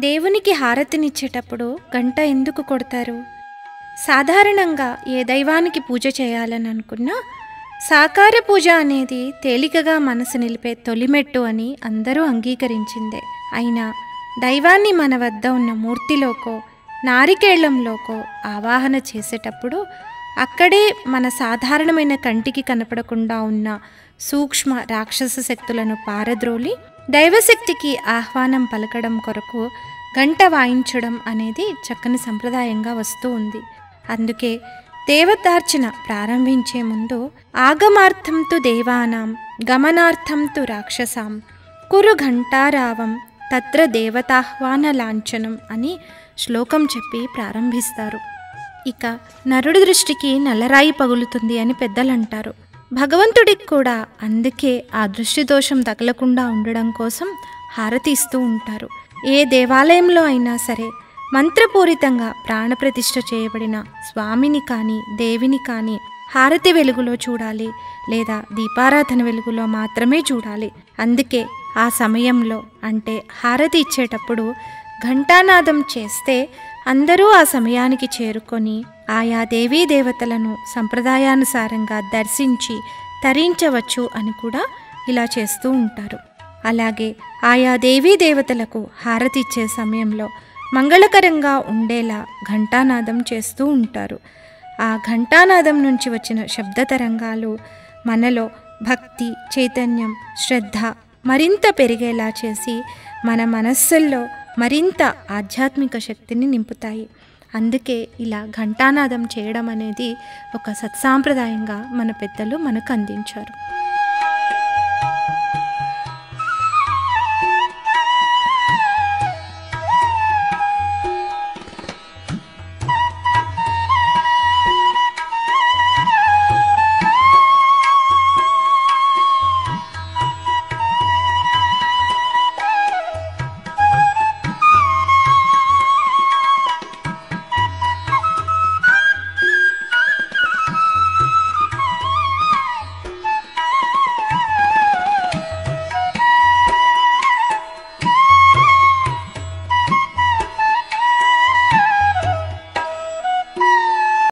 దేవునికి హారతినిచ్చేటప్పుడు గంట ఎందుకు కొడతారు? సాధారణంగా ఏ దైవానికి పూజ చేయాలని అనుకున్నా సాకార పూజ అనేది తేలికగా మనసు నిలిపే తొలిమెట్టు అని అందరూ అంగీకరించిందే. అయినా దైవాన్ని మన వద్ద ఉన్న మూర్తిలోకో నారికేళ్లంలోకో ఆవాహన చేసేటప్పుడు అక్కడే మన సాధారణమైన కంటికి కనపడకుండా ఉన్న సూక్ష్మ రాక్షస శక్తులను పారద్రోలి దైవశక్తికి ఆహ్వానం పలకడం కొరకు గంట వాయించడం అనేది చక్కని సంప్రదాయంగా వస్తూ ఉంది. అందుకే దేవతార్చన ప్రారంభించే ముందు ఆగమార్థం తు దేవానాం గమనార్థం తు రాక్షసాం కురు ఘంటారావం తత్ర దేవతాహ్వాన లాంఛనం అని శ్లోకం చెప్పి ప్రారంభిస్తారు. ఇక నరుడి దృష్టికి నల్లరాయి పగులుతుంది అని పెద్దలు అంటారు. భగవంతుడికి కూడా అందుకే ఆ దృష్టి దోషం తగలకుండా ఉండడం కోసం హారతి ఇస్తూ ఉంటారు. ఏ దేవాలయంలో అయినా సరే మంత్రపూరితంగా ప్రాణప్రతిష్ఠ చేయబడిన స్వామిని కానీ దేవిని కానీ హారతి వెలుగులో చూడాలి, లేదా దీపారాధన వెలుగులో మాత్రమే చూడాలి. అందుకే ఆ సమయంలో అంటే హారతి ఇచ్చేటప్పుడు ఘంటానాదం చేస్తే అందరూ ఆ సమయానికి చేరుకొని ఆయా దేవీ దేవతలను సంప్రదాయానుసారంగా దర్శించి తరించవచ్చు అని కూడా ఇలా చేస్తూ ఉంటారు. అలాగే ఆయా దేవీ దేవతలకు హారతి ఇచ్చే సమయంలో మంగళకరంగా ఉండేలా ఘంటానాదం చేస్తూ ఉంటారు. ఆ ఘంటానాదం నుంచి వచ్చిన శబ్ద తరంగాలు మనలో భక్తి, చైతన్యం, శ్రద్ధ మరింత పెరిగేలా చేసి మన మనస్సుల్లో మరింత ఆధ్యాత్మిక శక్తిని నింపుతాయి. అందుకే ఇలా ఘంటానాదం చేయడం అనేది ఒక సత్సాంప్రదాయంగా మన పెద్దలు మనకు అందించారు.